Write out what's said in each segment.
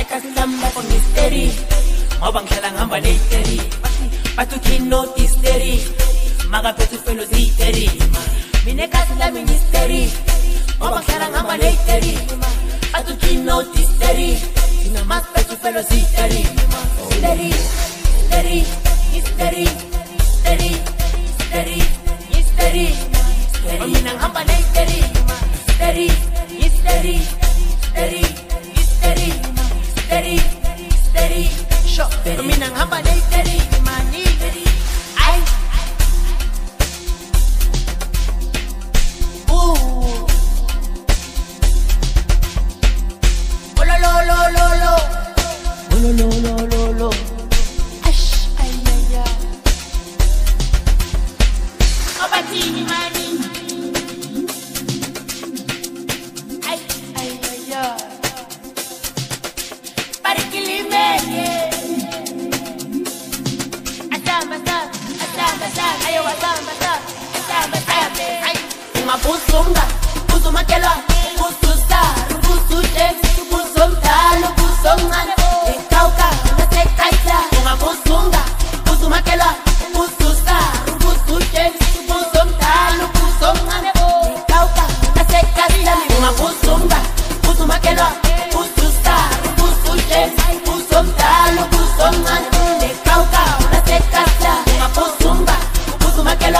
Ekasihamba for mystery ngoba ngihlala ngihamba ne-theory bathi ukino hysteria makaphethe ufelo zi-theory mina ekasi lami mystery ngoba ngihlala ngihamba ne-theory bathi ukino hysteria thina masiphethe ufelo zi-theory hysteria hysteria hysteria hysteria hysteria hysteria mina ngihamba ne-theory hysteria hysteria hysteria hysteria steady, steady, shot. I mean, I'm humble, steady, my knee, I. Ooh. Oh, lo, lo, lo, lo, lo. Oh, lo, lo, lo, lo, lo. Ash, ay, ay, ay. Oh, batini, money. Ay, ay, ay, ay. Busunga, busumakela, bususa, busude, busumdalo, busongana, ekauka, nasekaita. Busunga, busumakela, bususa, busude, busumdalo, busongana, ekauka, nasekaita. Busunga, busumakela, bususa, busude, busumdalo, busongana, ekauka, nasekaita. Busunga, busumakela.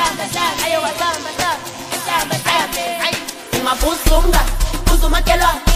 Busunga, busumakela.